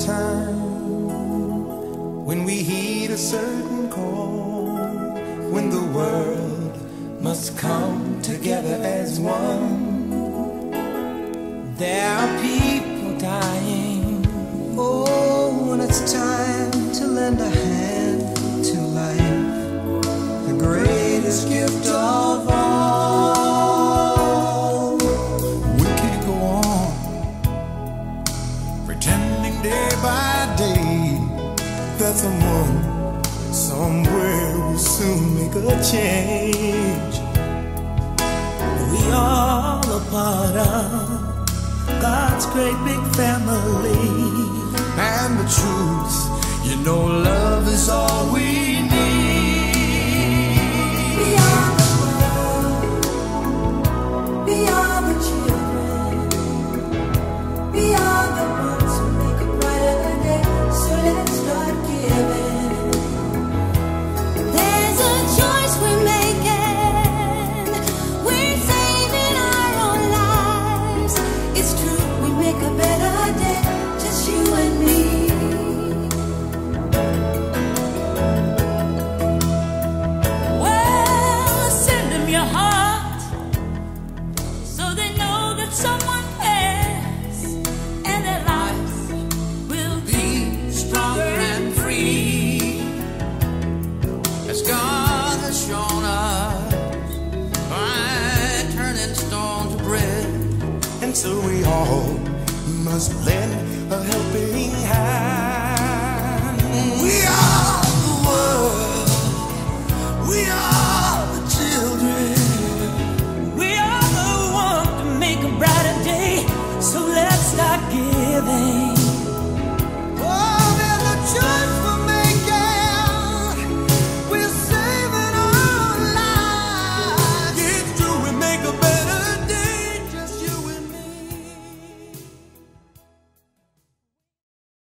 time when we heed a certain call, when the world must come together as one. There are people dying. Oh, when it's time to lend a hand to life, the greatest gift of all. We can't go on pretending day by day that someone somewhere will soon make a change. We all a part of God's great big family, and the truth, you know, love is all we need. We are the world, we are the children, we are the ones who make a brighter day, so let's start giving. There's a choice we're making, we're saving our own lives. It's true, we make a better day, just you and me. Well, send them your heart, so they know that someone cares, and their lives will be stronger and free, as God has shown us by turning stone to bread. And so we all must lend a helping hand.